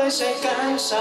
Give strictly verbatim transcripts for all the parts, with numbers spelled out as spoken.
为谁感伤，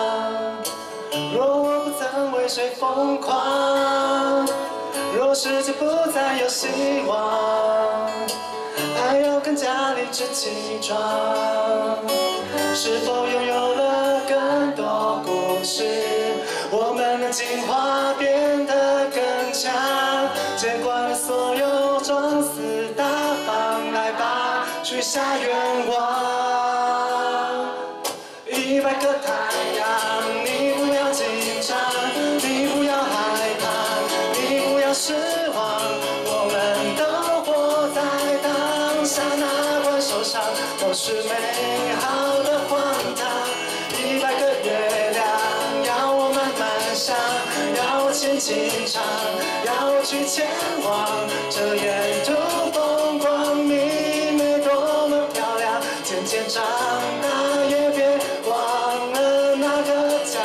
若我不曾为谁疯狂，若世界不再有希望，爱要更加理直气壮。是否拥有了更多故事，我们能进化变得更强，接管了所有装死大方，来吧，许下愿望。一百个太阳，你不要紧张，你不要害怕，你不要失望，我们都活在当下，哪管受伤都是美好的荒唐。一百个月亮，要我慢慢想，要我轻轻唱，要我去前往，这沿途风光明媚多么漂亮，渐渐长大也别忘了那个家。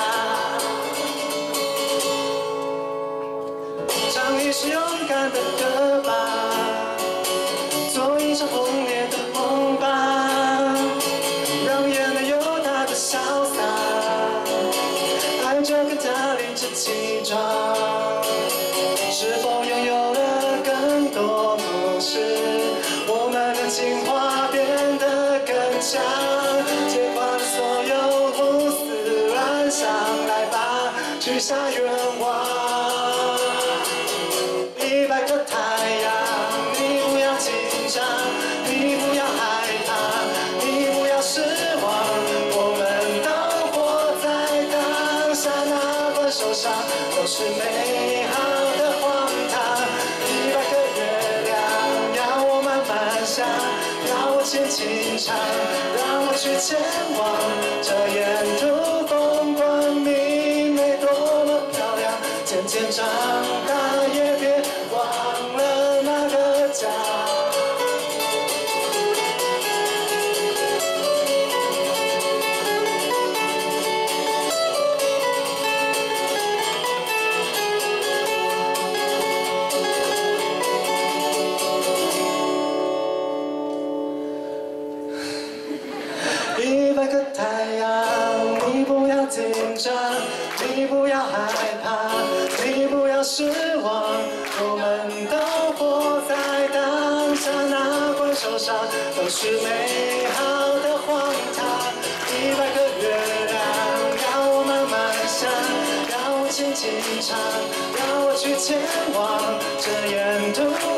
唱一首勇敢的歌吧，做一场轰烈的梦吧，让眼泪有它的潇洒，爱就更加理直气壮。是否拥有了更多故事，我们能进化变得更强，接管所有胡思乱想，来吧，许下愿望。一百个太阳，你不要紧张，你不要害怕，你不要失望，我们都活在当下，哪管受伤都是美好的荒唐。一百个月亮，要我慢慢想，要我轻轻唱，让我去前往，这沿途风光明媚多么漂亮，渐渐长大也别忘了那个家。一百个太阳，你不要紧张，你不要害怕，你不要失望，我们都活在当下，哪管受伤都是美好的荒唐。一百个月亮，要我慢慢想，要我轻轻唱，要我去前往，这沿途